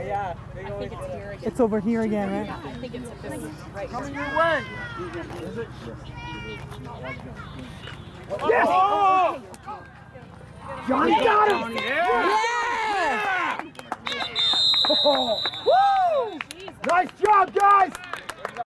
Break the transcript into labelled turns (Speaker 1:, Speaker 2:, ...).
Speaker 1: yeah.
Speaker 2: I think it's here again.
Speaker 3: It's over here again, right?
Speaker 2: Yeah, I think it's this right here.
Speaker 1: Coming your way. Is it?
Speaker 3: Yes!
Speaker 1: Oh!
Speaker 3: Johnny got him!
Speaker 1: Yeah!
Speaker 3: Oh. Woo! Nice job, guys!